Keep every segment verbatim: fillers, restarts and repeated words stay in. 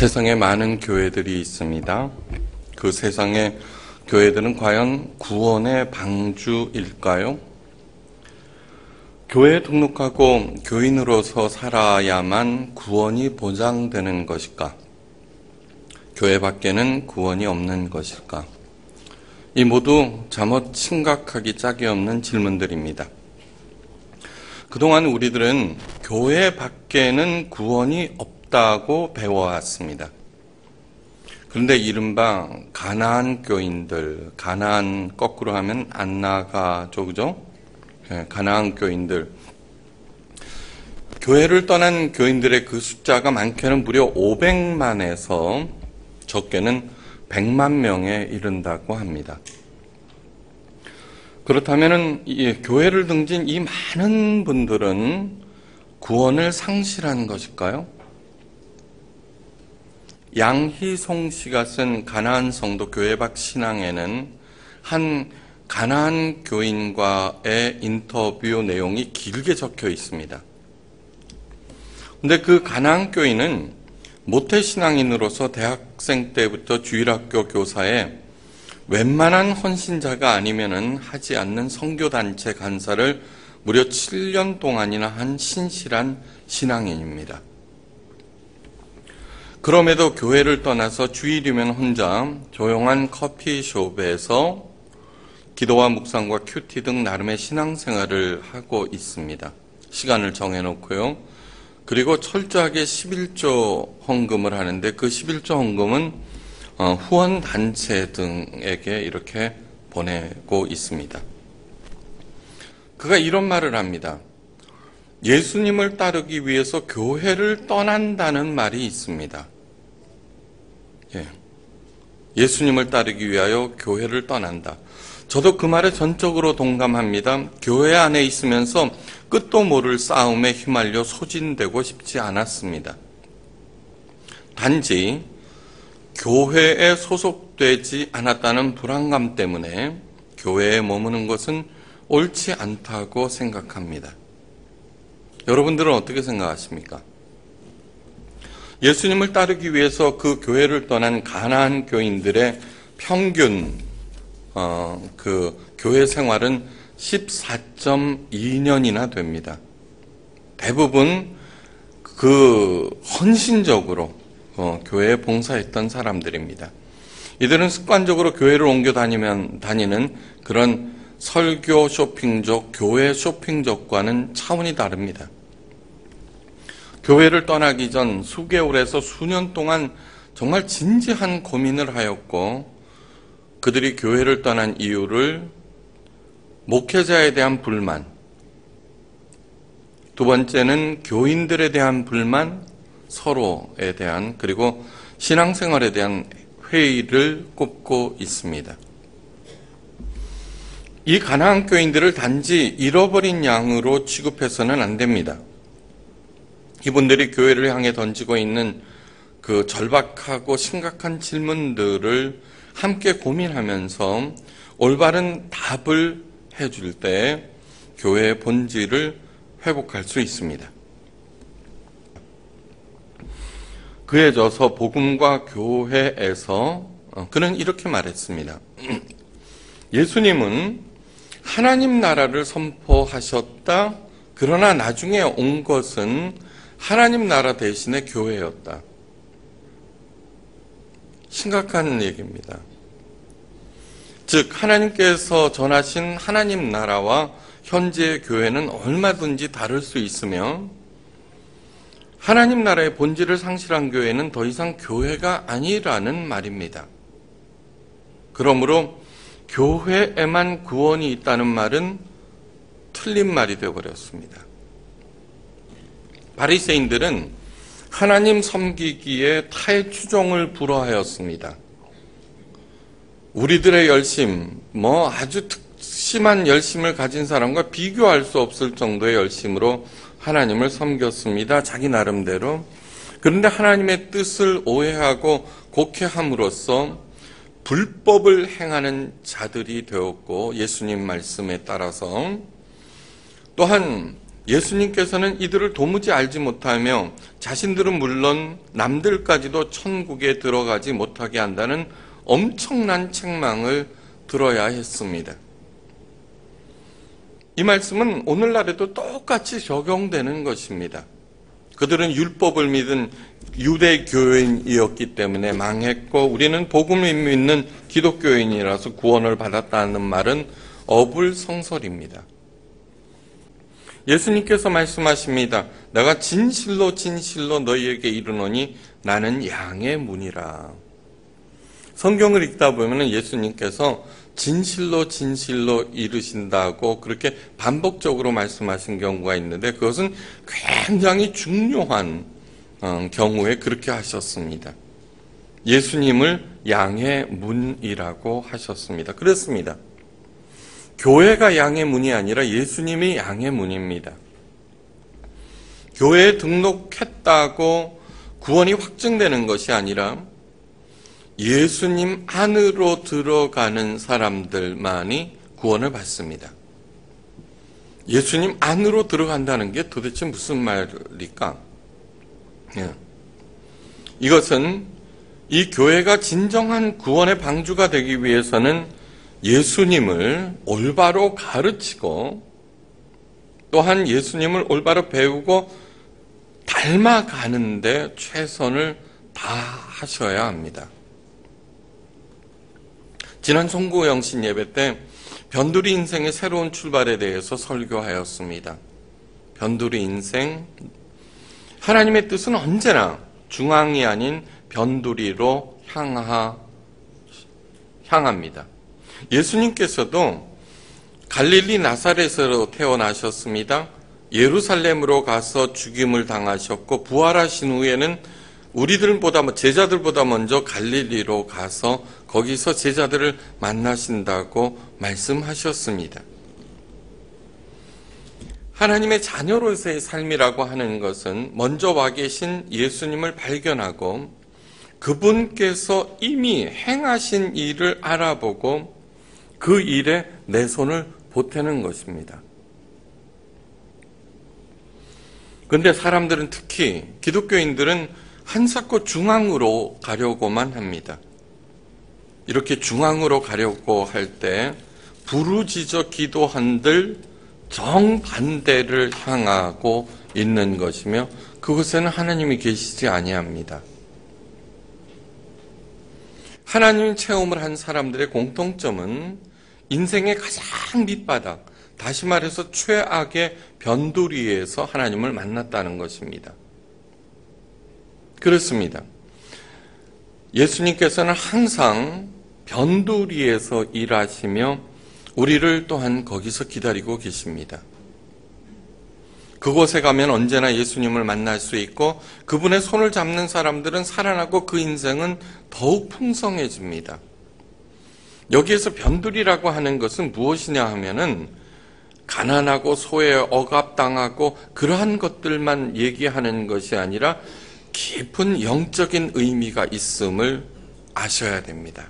세상에 많은 교회들이 있습니다. 그 세상의 교회들은 과연 구원의 방주일까요? 교회에 등록하고 교인으로서 살아야만 구원이 보장되는 것일까? 교회 밖에는 구원이 없는 것일까? 이 모두 잠옷 심각하기 짝이 없는 질문들입니다. 그동안 우리들은 교회 밖에는 구원이 없다고 배워왔습니다. 그런데 이른바 가나안 교인들, 가나안 거꾸로 하면 안 나가죠, 그죠? 네, 가나안 교인들. 교회를 떠난 교인들의 그 숫자가 많게는 무려 오백만에서 적게는 백만 명에 이른다고 합니다. 그렇다면 이 교회를 등진 이 많은 분들은 구원을 상실한 것일까요? 양희송 씨가 쓴 가나안 성도 교회 밖 신앙에는 한 가나안 교인과의 인터뷰 내용이 길게 적혀 있습니다. 근데 그 가나안 교인은 모태신앙인으로서 대학생 때부터 주일학교 교사에 웬만한 헌신자가 아니면은 하지 않는 선교단체 간사를 무려 칠 년 동안이나 한 신실한 신앙인입니다. 그럼에도 교회를 떠나서 주일이면 혼자 조용한 커피숍에서 기도와 묵상과 큐티 등 나름의 신앙생활을 하고 있습니다. 시간을 정해놓고요. 그리고 철저하게 십일조 헌금을 하는데 그 십일조 헌금은 후원단체 등에게 이렇게 보내고 있습니다. 그가 이런 말을 합니다. 예수님을 따르기 위해서 교회를 떠난다는 말이 있습니다. 예. 예수님을 따르기 위하여 교회를 떠난다. 저도 그 말에 전적으로 동감합니다. 교회 안에 있으면서 끝도 모를 싸움에 휘말려 소진되고 싶지 않았습니다. 단지 교회에 소속되지 않았다는 불안감 때문에 교회에 머무는 것은 옳지 않다고 생각합니다. 여러분들은 어떻게 생각하십니까? 예수님을 따르기 위해서 그 교회를 떠난 가나안 교인들의 평균 어, 그 교회 생활은 십사 점 이 년이나 됩니다. 대부분 그 헌신적으로 어, 교회에 봉사했던 사람들입니다. 이들은 습관적으로 교회를 옮겨 다니면 다니는 그런 설교 쇼핑족, 교회 쇼핑족과는 차원이 다릅니다. 교회를 떠나기 전 수개월에서 수년 동안 정말 진지한 고민을 하였고 그들이 교회를 떠난 이유를 목회자에 대한 불만, 두 번째는 교인들에 대한 불만, 서로에 대한 그리고 신앙생활에 대한 회의를 꼽고 있습니다. 이 가나안 교인들을 단지 잃어버린 양으로 취급해서는 안 됩니다. 이분들이 교회를 향해 던지고 있는 그 절박하고 심각한 질문들을 함께 고민하면서 올바른 답을 해줄 때 교회의 본질을 회복할 수 있습니다. 그에 져서 복음과 교회에서 그는 이렇게 말했습니다. 예수님은 하나님 나라를 선포하셨다. 그러나 나중에 온 것은 하나님 나라 대신에 교회였다. 심각한 얘기입니다. 즉 하나님께서 전하신 하나님 나라와 현재의 교회는 얼마든지 다를 수 있으며 하나님 나라의 본질을 상실한 교회는 더 이상 교회가 아니라는 말입니다. 그러므로 교회에만 구원이 있다는 말은 틀린 말이 되어버렸습니다. 바리새인들은 하나님 섬기기에 타의 추종을 불허하였습니다. 우리들의 열심, 뭐 아주 특심한 열심을 가진 사람과 비교할 수 없을 정도의 열심으로 하나님을 섬겼습니다. 자기 나름대로. 그런데 하나님의 뜻을 오해하고 곡해함으로써 불법을 행하는 자들이 되었고 예수님 말씀에 따라서 또한 예수님께서는 이들을 도무지 알지 못하며 자신들은 물론 남들까지도 천국에 들어가지 못하게 한다는 엄청난 책망을 들어야 했습니다. 이 말씀은 오늘날에도 똑같이 적용되는 것입니다. 그들은 율법을 믿은 유대 교인이었기 때문에 망했고 우리는 복음을 믿는 기독교인이라서 구원을 받았다는 말은 어불성설입니다. 예수님께서 말씀하십니다. 내가 진실로 진실로 너희에게 이르노니 나는 양의 문이라. 성경을 읽다 보면 예수님께서 진실로 진실로 이르신다고 그렇게 반복적으로 말씀하신 경우가 있는데 그것은 굉장히 중요한 경우에 그렇게 하셨습니다. 예수님을 양의 문이라고 하셨습니다. 그렇습니다. 교회가 양의 문이 아니라 예수님이 양의 문입니다. 교회에 등록했다고 구원이 확증되는 것이 아니라 예수님 안으로 들어가는 사람들만이 구원을 받습니다. 예수님 안으로 들어간다는 게 도대체 무슨 말일까? 이것은 이 교회가 진정한 구원의 방주가 되기 위해서는 예수님을 올바로 가르치고 또한 예수님을 올바로 배우고 닮아가는데 최선을 다하셔야 합니다. 지난 송구영신 예배 때 변두리 인생의 새로운 출발에 대해서 설교하였습니다. 변두리 인생, 하나님의 뜻은 언제나 중앙이 아닌 변두리로 향하, 향합니다. 예수님께서도 갈릴리 나사렛으로 태어나셨습니다. 예루살렘으로 가서 죽임을 당하셨고 부활하신 후에는 우리들보다 제자들보다 먼저 갈릴리로 가서 거기서 제자들을 만나신다고 말씀하셨습니다. 하나님의 자녀로서의 삶이라고 하는 것은 먼저 와 계신 예수님을 발견하고 그분께서 이미 행하신 일을 알아보고 그 일에 내 손을 보태는 것입니다. 그런데 사람들은 특히 기독교인들은 한사코 중앙으로 가려고만 합니다. 이렇게 중앙으로 가려고 할 때 부르짖어 기도한들 정반대를 향하고 있는 것이며 그곳에는 하나님이 계시지 아니합니다. 하나님 체험을 한 사람들의 공통점은 인생의 가장 밑바닥, 다시 말해서 최악의 변두리에서 하나님을 만났다는 것입니다. 그렇습니다. 예수님께서는 항상 변두리에서 일하시며 우리를 또한 거기서 기다리고 계십니다. 그곳에 가면 언제나 예수님을 만날 수 있고 그분의 손을 잡는 사람들은 살아나고 그 인생은 더욱 풍성해집니다. 여기에서 변두리라고 하는 것은 무엇이냐 하면은 가난하고 소외 억압당하고 그러한 것들만 얘기하는 것이 아니라 깊은 영적인 의미가 있음을 아셔야 됩니다.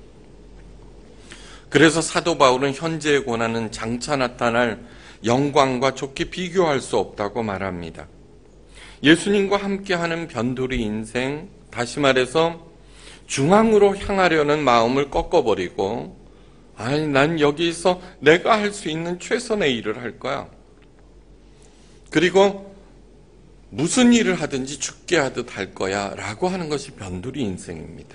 그래서 사도 바울은 현재의 고난은 장차 나타날 영광과 좋게 비교할 수 없다고 말합니다. 예수님과 함께하는 변두리 인생, 다시 말해서 중앙으로 향하려는 마음을 꺾어버리고 아니 난 여기서 내가 할 수 있는 최선의 일을 할 거야. 그리고 무슨 일을 하든지 죽게 하듯 할 거야 라고 하는 것이 변두리 인생입니다.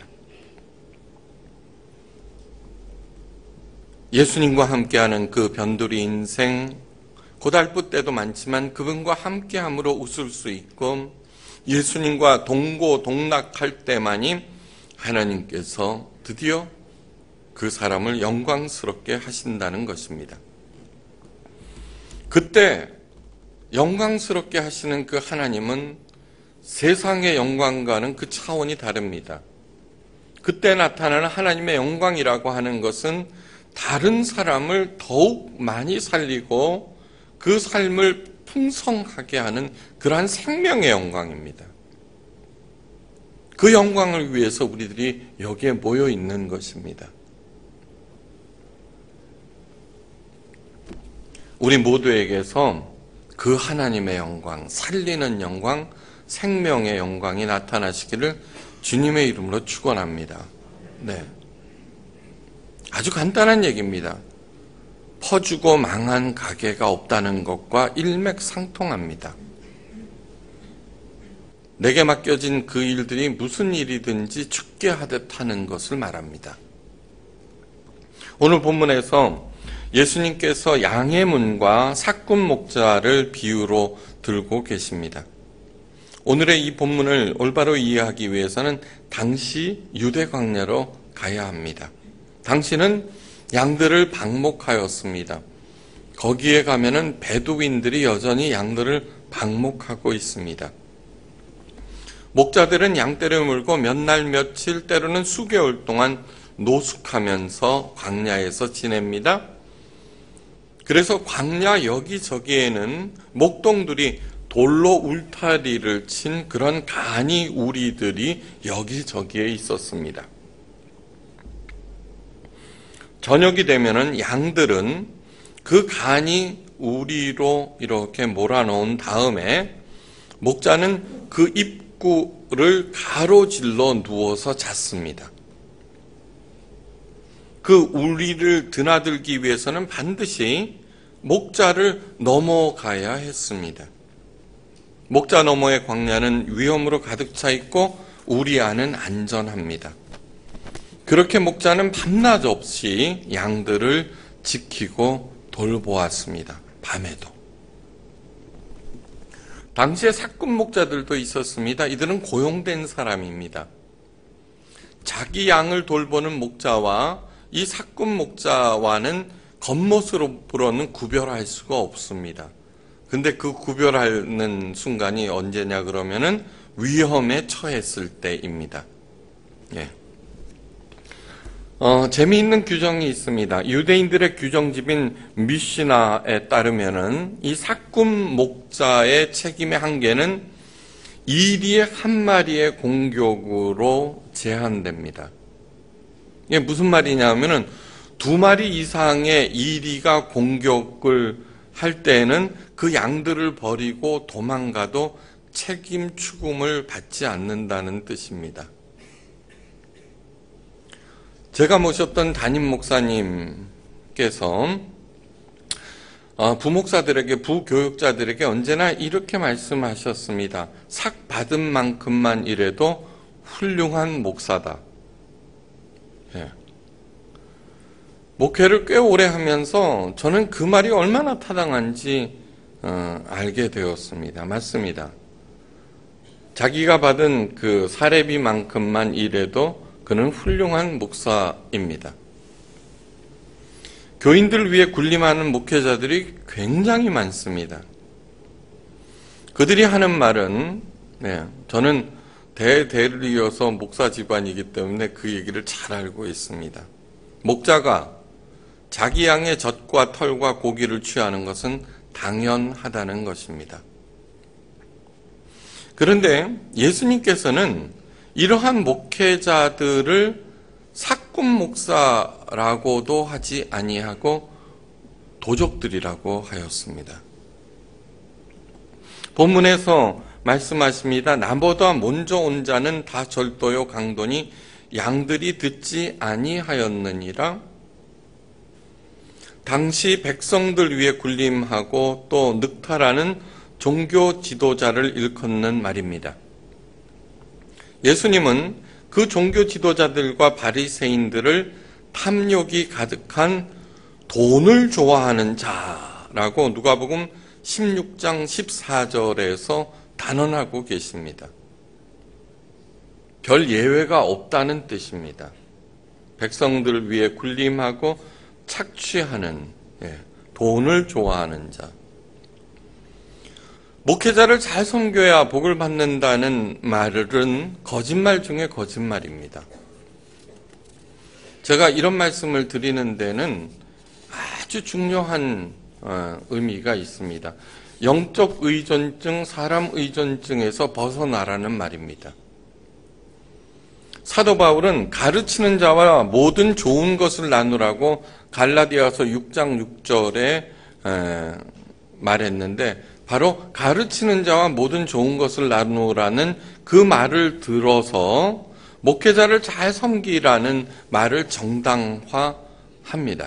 예수님과 함께하는 그 변두리 인생, 고달플 때도 많지만 그분과 함께함으로 웃을 수 있고 예수님과 동고동락할 때만이 하나님께서 드디어 그 사람을 영광스럽게 하신다는 것입니다. 그때 영광스럽게 하시는 그 하나님은 세상의 영광과는 그 차원이 다릅니다. 그때 나타나는 하나님의 영광이라고 하는 것은 다른 사람을 더욱 많이 살리고 그 삶을 풍성하게 하는 그러한 생명의 영광입니다. 그 영광을 위해서 우리들이 여기에 모여 있는 것입니다. 우리 모두에게서 그 하나님의 영광, 살리는 영광, 생명의 영광이 나타나시기를 주님의 이름으로 축원합니다. 네. 아주 간단한 얘기입니다. 퍼주고 망한 가게가 없다는 것과 일맥상통합니다. 내게 맡겨진 그 일들이 무슨 일이든지 죽게 하듯 하는 것을 말합니다. 오늘 본문에서 예수님께서 양의 문과 삭군 목자를 비유로 들고 계십니다. 오늘의 이 본문을 올바로 이해하기 위해서는 당시 유대 광야로 가야 합니다. 당시는 양들을 방목하였습니다. 거기에 가면은 베두인들이 여전히 양들을 방목하고 있습니다. 목자들은 양떼를 물고 몇 날 며칠 때로는 수개월 동안 노숙하면서 광야에서 지냅니다. 그래서 광야 여기저기에는 목동들이 돌로 울타리를 친 그런 간이 우리들이 여기저기에 있었습니다. 저녁이 되면은 양들은 그 간이 우리로 이렇게 몰아놓은 다음에 목자는 그 입구를 가로질러 누워서 잤습니다. 그 우리를 드나들기 위해서는 반드시 목자를 넘어가야 했습니다. 목자 너머의 광야는 위험으로 가득 차 있고 우리 안은 안전합니다. 그렇게 목자는 밤낮 없이 양들을 지키고 돌보았습니다. 밤에도. 당시에 삭군 목자들도 있었습니다. 이들은 고용된 사람입니다. 자기 양을 돌보는 목자와 이 삭군 목자와는 겉모습으로는 구별할 수가 없습니다. 근데 그 구별하는 순간이 언제냐 그러면은 위험에 처했을 때입니다. 예. 어, 재미있는 규정이 있습니다. 유대인들의 규정집인 미시나에 따르면은 이 삭군 목자의 책임의 한계는 이리에 한 마리의 공격으로 제한됩니다. 이게 무슨 말이냐면은 두 마리 이상의 이리가 공격을 할 때에는 그 양들을 버리고 도망가도 책임 추궁을 받지 않는다는 뜻입니다. 제가 모셨던 담임 목사님께서 부목사들에게, 부교육자들에게 언제나 이렇게 말씀하셨습니다. 삭 받은 만큼만 일해도 훌륭한 목사다. 예. 목회를 꽤 오래 하면서 저는 그 말이 얼마나 타당한지 어, 알게 되었습니다. 맞습니다. 자기가 받은 그 사례비만큼만 일해도 그는 훌륭한 목사입니다. 교인들을 위해 군림하는 목회자들이 굉장히 많습니다. 그들이 하는 말은, 네, 저는 대대를 이어서 목사 집안이기 때문에 그 얘기를 잘 알고 있습니다. 목자가 자기 양의 젖과 털과 고기를 취하는 것은 당연하다는 것입니다. 그런데 예수님께서는 이러한 목회자들을 삭군 목사라고도 하지 아니하고 도적들이라고 하였습니다. 본문에서 말씀하십니다. 나보다 먼저 온 자는 다 절도요 강도니 양들이 듣지 아니하였느니라. 당시 백성들 위에 군림하고 또 늑타라는 종교 지도자를 일컫는 말입니다. 예수님은 그 종교 지도자들과 바리새인들을 탐욕이 가득한 돈을 좋아하는 자라고 누가복음 십육 장 십사 절에서 단언하고 계십니다. 별 예외가 없다는 뜻입니다. 백성들 위해 군림하고 착취하는, 예, 돈을 좋아하는 자. 목회자를 잘 섬겨야 복을 받는다는 말은 거짓말 중에 거짓말입니다. 제가 이런 말씀을 드리는 데는 아주 중요한 의미가 있습니다. 영적 의존증, 사람 의존증에서 벗어나라는 말입니다. 사도 바울은 가르치는 자와 모든 좋은 것을 나누라고 갈라디아서 육 장 육 절에 말했는데 바로 가르치는 자와 모든 좋은 것을 나누라는 그 말을 들어서 목회자를 잘 섬기라는 말을 정당화합니다.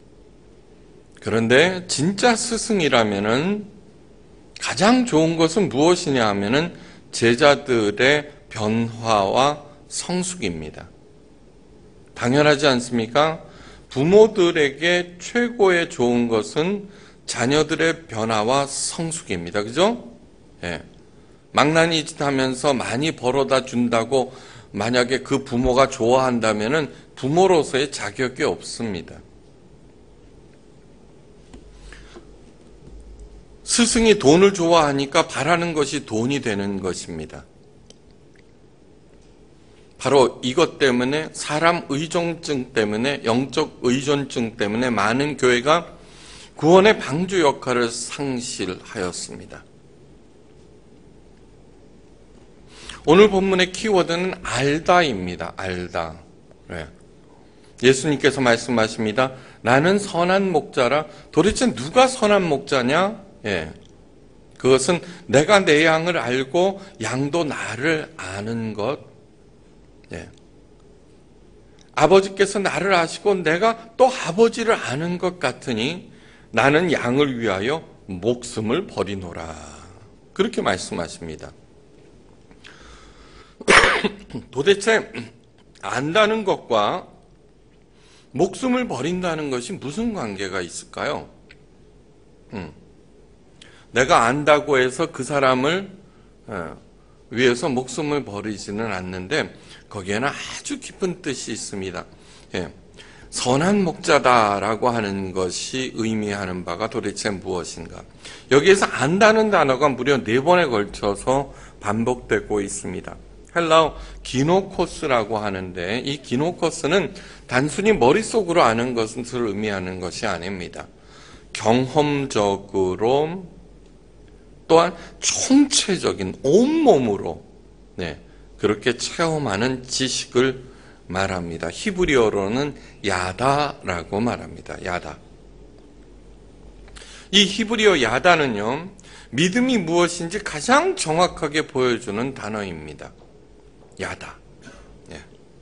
그런데 진짜 스승이라면은 가장 좋은 것은 무엇이냐 하면은 제자들의 변화와 성숙입니다. 당연하지 않습니까? 부모들에게 최고의 좋은 것은 자녀들의 변화와 성숙입니다. 그죠? 예. 망나니 짓 하면서 많이 벌어다 준다고 만약에 그 부모가 좋아한다면은 부모로서의 자격이 없습니다. 스승이 돈을 좋아하니까 바라는 것이 돈이 되는 것입니다. 바로 이것 때문에 사람 의존증 때문에 영적 의존증 때문에 많은 교회가 구원의 방주 역할을 상실하였습니다. 오늘 본문의 키워드는 알다입니다. 알다. 네. 예수님께서 말씀하십니다. 나는 선한 목자라. 도대체 누가 선한 목자냐? 예. 그것은 내가 내 양을 알고 양도 나를 아는 것. 예. 아버지께서 나를 아시고 내가 또 아버지를 아는 것 같으니 나는 양을 위하여 목숨을 버리노라. 그렇게 말씀하십니다. 도대체 안다는 것과 목숨을 버린다는 것이 무슨 관계가 있을까요? 음. 내가 안다고 해서 그 사람을 위해서 목숨을 버리지는 않는데 거기에는 아주 깊은 뜻이 있습니다. 예. 선한 목자다라고 하는 것이 의미하는 바가 도대체 무엇인가? 여기에서 안다는 단어가 무려 네 번에 걸쳐서 반복되고 있습니다. 헬라어 기노코스라고 하는데 이 기노코스는 단순히 머릿속으로 아는 것을 의미하는 것이 아닙니다. 경험적으로 또한 총체적인 온몸으로 네, 그렇게 체험하는 지식을 말합니다. 히브리어로는 야다라고 말합니다. 야다. 이 히브리어 야다는요, 믿음이 무엇인지 가장 정확하게 보여주는 단어입니다. 야다. 네.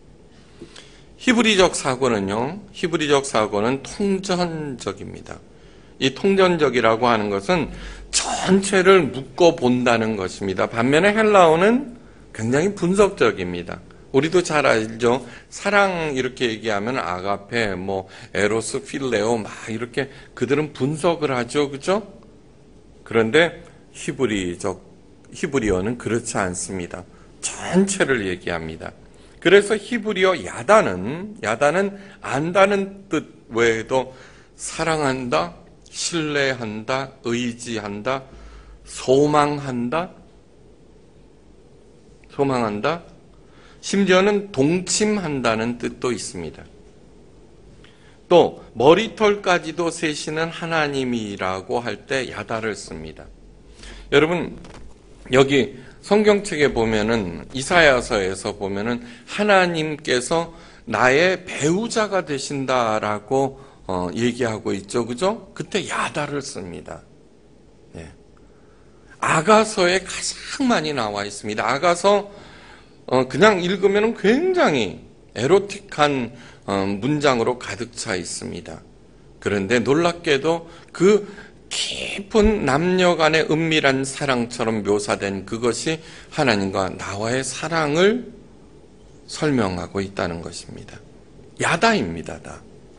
히브리적 사고는요, 히브리적 사고는 통전적입니다. 이 통전적이라고 하는 것은 전체를 묶어 본다는 것입니다. 반면에 헬라어는 굉장히 분석적입니다. 우리도 잘 알죠. 사랑 이렇게 얘기하면 아가페, 뭐 에로스, 필레오 막 이렇게 그들은 분석을 하죠, 그죠? 그런데 히브리적 히브리어는 그렇지 않습니다. 전체를 얘기합니다. 그래서 히브리어 야다는 야다는 안다는 뜻 외에도 사랑한다, 신뢰한다, 의지한다, 소망한다, 소망한다, 심지어는 동침한다는 뜻도 있습니다. 또 머리털까지도 세시는 하나님이라고 할 때 야다를 씁니다. 여러분 여기 성경책에 보면은 이사야서에서 보면은 하나님께서 나의 배우자가 되신다라고 어, 얘기하고 있죠, 그죠? 그때 야다를 씁니다. 예. 아가서에 가장 많이 나와 있습니다. 아가서 어, 그냥 읽으면 굉장히 에로틱한 어, 문장으로 가득 차 있습니다. 그런데 놀랍게도 그 깊은 남녀 간의 은밀한 사랑처럼 묘사된 그것이 하나님과 나와의 사랑을 설명하고 있다는 것입니다. 야다입니다, 다.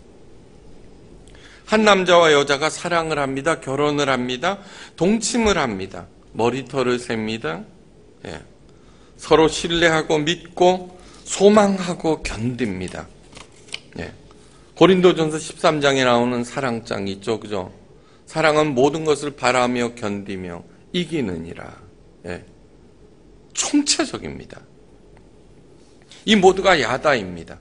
한 남자와 여자가 사랑을 합니다. 결혼을 합니다. 동침을 합니다. 머리털을 셉니다. 예. 서로 신뢰하고 믿고 소망하고 견딥니다. 예. 고린도전서 십삼 장에 나오는 사랑장 있죠, 그죠? 사랑은 모든 것을 바라며 견디며 이기느니라. 예. 총체적입니다. 이 모두가 야다입니다.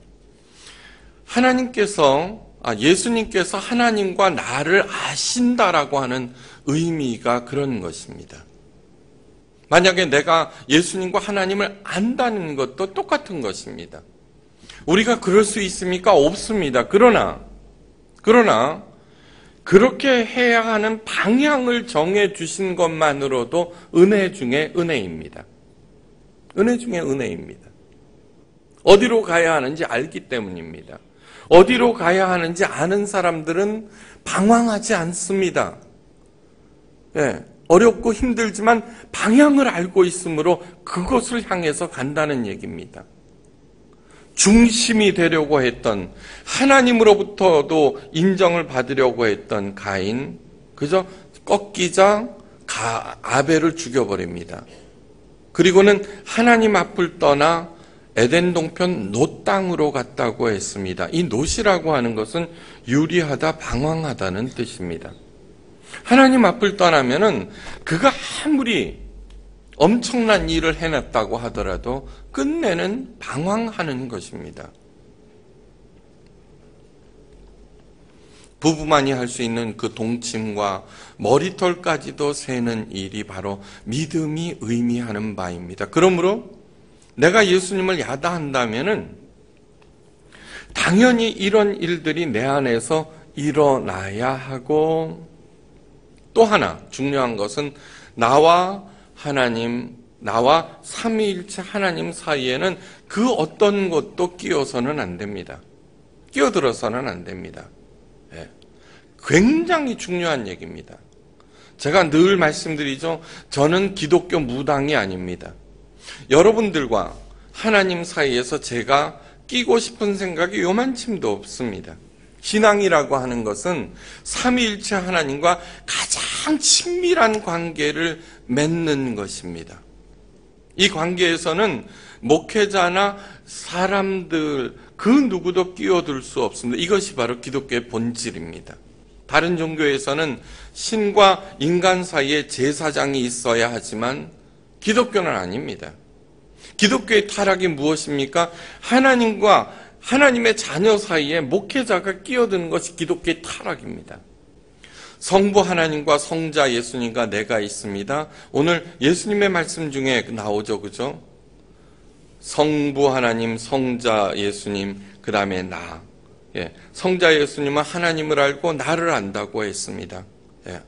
하나님께서 아, 예수님께서 하나님과 나를 아신다라고 하는 의미가 그런 것입니다. 만약에 내가 예수님과 하나님을 안다는 것도 똑같은 것입니다. 우리가 그럴 수 있습니까? 없습니다. 그러나, 그러나, 그렇게 해야 하는 방향을 정해 주신 것만으로도 은혜 중에 은혜입니다. 은혜 중에 은혜입니다. 어디로 가야 하는지 알기 때문입니다. 어디로 가야 하는지 아는 사람들은 방황하지 않습니다. 예, 어렵고 힘들지만 방향을 알고 있으므로 그것을 향해서 간다는 얘기입니다. 중심이 되려고 했던, 하나님으로부터도 인정을 받으려고 했던 가인, 그저 꺾이자 가, 아벨을 죽여버립니다. 그리고는 하나님 앞을 떠나 에덴 동편 놋 땅으로 갔다고 했습니다. 이 놋이라고 하는 것은 유리하다, 방황하다는 뜻입니다. 하나님 앞을 떠나면은 그가 아무리 엄청난 일을 해냈다고 하더라도 끝내는 방황하는 것입니다. 부부만이 할 수 있는 그 동침과 머리털까지도 세는 일이 바로 믿음이 의미하는 바입니다. 그러므로 내가 예수님을 야다한다면은 당연히 이런 일들이 내 안에서 일어나야 하고, 또 하나 중요한 것은 나와 하나님, 나와 삼위일체 하나님 사이에는 그 어떤 것도 끼어서는 안 됩니다. 끼어들어서는 안 됩니다. 예. 굉장히 중요한 얘기입니다. 제가 늘 말씀드리죠. 저는 기독교 무당이 아닙니다. 여러분들과 하나님 사이에서 제가 끼고 싶은 생각이 요만침도 없습니다. 신앙이라고 하는 것은 삼위일체 하나님과 가장 친밀한 관계를 맺는 것입니다. 이 관계에서는 목회자나 사람들 그 누구도 끼어들 수 없습니다. 이것이 바로 기독교의 본질입니다. 다른 종교에서는 신과 인간 사이에 제사장이 있어야 하지만 기독교는 아닙니다. 기독교의 타락이 무엇입니까? 하나님과 하나님의 자녀 사이에 목회자가 끼어드는 것이 기독교의 타락입니다. 성부 하나님과 성자 예수님과 내가 있습니다. 오늘 예수님의 말씀 중에 나오죠, 그죠? 성부 하나님, 성자 예수님, 그 다음에 나. 예, 성자 예수님은 하나님을 알고 나를 안다고 했습니다. 예.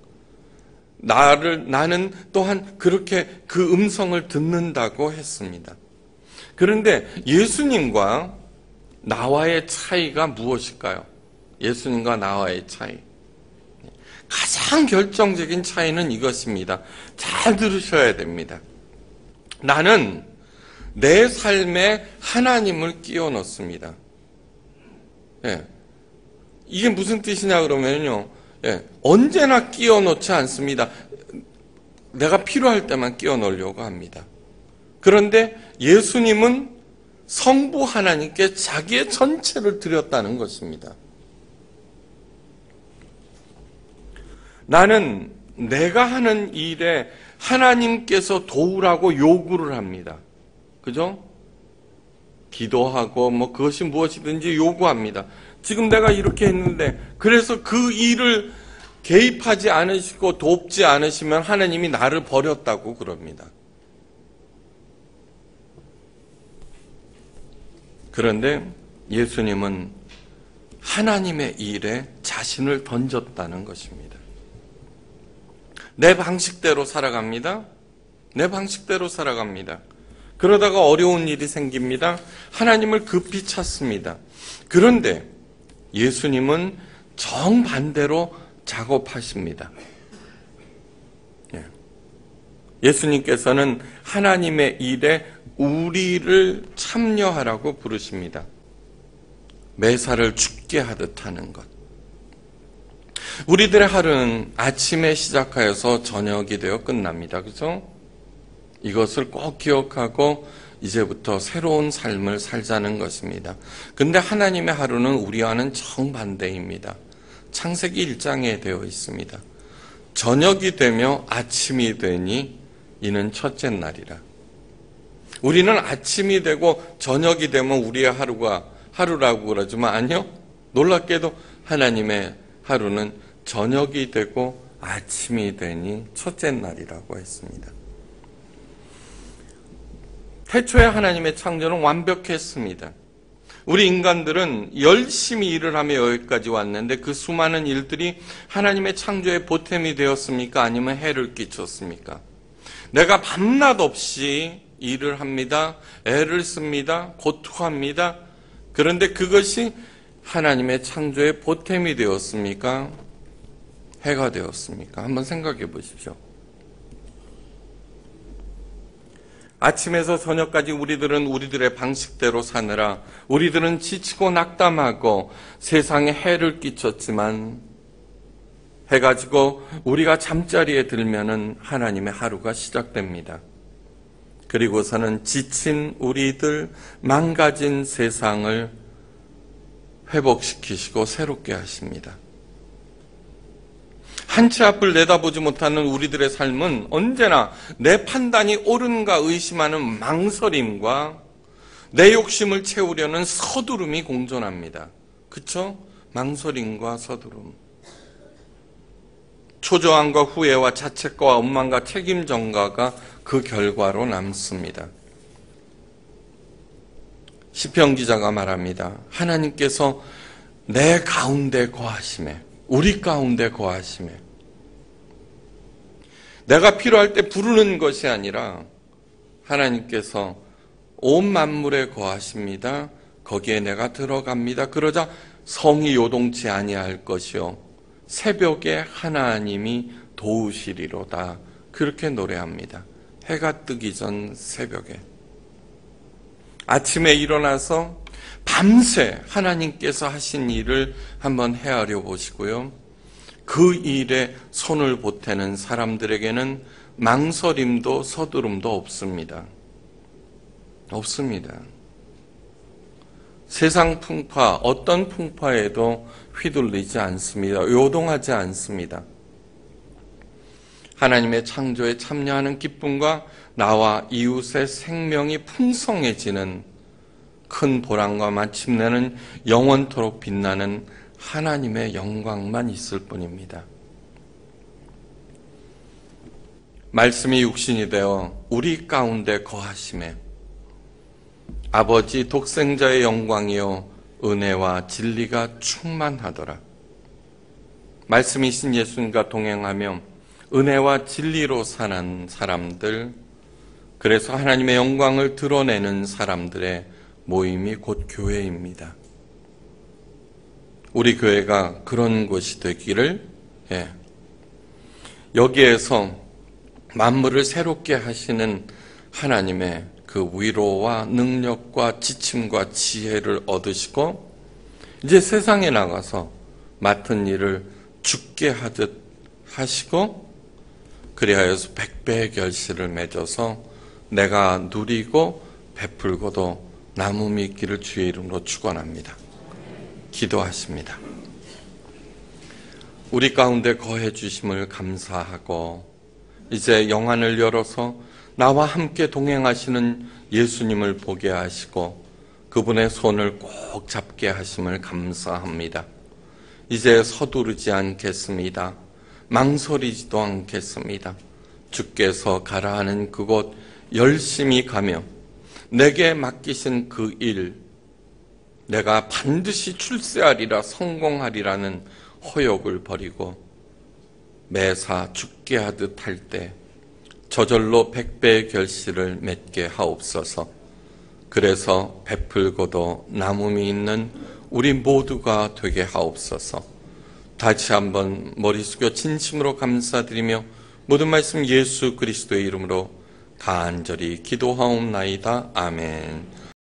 나를, 나는 또한 그렇게 그 음성을 듣는다고 했습니다. 그런데 예수님과 나와의 차이가 무엇일까요? 예수님과 나와의 차이. 가장 결정적인 차이는 이것입니다. 잘 들으셔야 됩니다. 나는 내 삶에 하나님을 끼워 넣습니다. 예. 이게 무슨 뜻이냐 그러면요. 예. 언제나 끼워 넣지 않습니다. 내가 필요할 때만 끼워 넣으려고 합니다. 그런데 예수님은 성부 하나님께 자기의 전체를 드렸다는 것입니다. 나는 내가 하는 일에 하나님께서 도우라고 요구를 합니다. 그죠? 기도하고 뭐 그것이 무엇이든지 요구합니다. 지금 내가 이렇게 했는데, 그래서 그 일을 개입하지 않으시고 돕지 않으시면 하나님이 나를 버렸다고 그럽니다. 그런데 예수님은 하나님의 일에 자신을 던졌다는 것입니다. 내 방식대로 살아갑니다. 내 방식대로 살아갑니다. 그러다가 어려운 일이 생깁니다. 하나님을 급히 찾습니다. 그런데 예수님은 정반대로 작업하십니다. 예수님께서는 하나님의 일에 우리를 참여하라고 부르십니다. 매사를 죽게 하듯 하는 것. 우리들의 하루는 아침에 시작하여서 저녁이 되어 끝납니다. 그죠? 이것을 꼭 기억하고 이제부터 새로운 삶을 살자는 것입니다. 근데 하나님의 하루는 우리와는 정반대입니다. 창세기 일 장에 되어 있습니다. 저녁이 되며 아침이 되니 이는 첫째 날이라. 우리는 아침이 되고 저녁이 되면 우리의 하루가 하루라고 그러지만 아니요. 놀랍게도 하나님의 하루는 저녁이 되고 아침이 되니 첫째 날이라고 했습니다. 태초에 하나님의 창조는 완벽했습니다. 우리 인간들은 열심히 일을 하며 여기까지 왔는데 그 수많은 일들이 하나님의 창조의 보탬이 되었습니까? 아니면 해를 끼쳤습니까? 내가 밤낮 없이 일을 합니다. 애를 씁니다. 고투합니다. 그런데 그것이 하나님의 창조의 보탬이 되었습니까? 해가 되었습니까? 한번 생각해 보십시오. 아침에서 저녁까지 우리들은 우리들의 방식대로 사느라 우리들은 지치고 낙담하고 세상에 해를 끼쳤지만 해가 지고 우리가 잠자리에 들면은 하나님의 하루가 시작됩니다. 그리고서는 지친 우리들, 망가진 세상을 회복시키시고 새롭게 하십니다. 한치 앞을 내다보지 못하는 우리들의 삶은 언제나 내 판단이 옳은가 의심하는 망설임과 내 욕심을 채우려는 서두름이 공존합니다. 그쵸? 망설임과 서두름. 초조함과 후회와 자책과 원망과 책임 전가가 그 결과로 남습니다. 시편 기자가 말합니다. 하나님께서 내 가운데 거하심에, 우리 가운데 거하심에, 내가 필요할 때 부르는 것이 아니라 하나님께서 온 만물에 거하십니다. 거기에 내가 들어갑니다. 그러자 성이 요동치 아니할 것이요 새벽에 하나님이 도우시리로다. 그렇게 노래합니다. 해가 뜨기 전 새벽에. 아침에 일어나서 밤새 하나님께서 하신 일을 한번 헤아려 보시고요. 그 일에 손을 보태는 사람들에게는 망설임도 서두름도 없습니다. 없습니다. 세상 풍파, 어떤 풍파에도 휘둘리지 않습니다. 요동하지 않습니다. 하나님의 창조에 참여하는 기쁨과 나와 이웃의 생명이 풍성해지는 큰 보람과 마침내는 영원토록 빛나는 하나님의 영광만 있을 뿐입니다. 말씀이 육신이 되어 우리 가운데 거하심에 아버지 독생자의 영광이요 은혜와 진리가 충만하더라. 말씀이신 예수님과 동행하며 은혜와 진리로 사는 사람들, 그래서 하나님의 영광을 드러내는 사람들의 모임이 곧 교회입니다. 우리 교회가 그런 곳이 되기를, 예. 여기에서 만물을 새롭게 하시는 하나님의 그 위로와 능력과 지침과 지혜를 얻으시고 이제 세상에 나가서 맡은 일을 죽게 하듯 하시고 그리하여서 백배의 결실을 맺어서 내가 누리고 베풀고도 남음이 있기를 주의 이름으로 축원합니다. 기도하십니다. 우리 가운데 거해 주심을 감사하고 이제 영안을 열어서 나와 함께 동행하시는 예수님을 보게 하시고 그분의 손을 꼭 잡게 하심을 감사합니다. 이제 서두르지 않겠습니다. 망설이지도 않겠습니다. 주께서 가라 하는 그곳 열심히 가며 내게 맡기신 그 일, 내가 반드시 출세하리라 성공하리라는 허욕을 버리고 매사 죽게 하듯 할 때 저절로 백배의 결실을 맺게 하옵소서. 그래서 베풀고도 남음이 있는 우리 모두가 되게 하옵소서. 다시 한번 머리 숙여 진심으로 감사드리며 모든 말씀 예수 그리스도의 이름으로 간절히 기도하옵나이다. 아멘.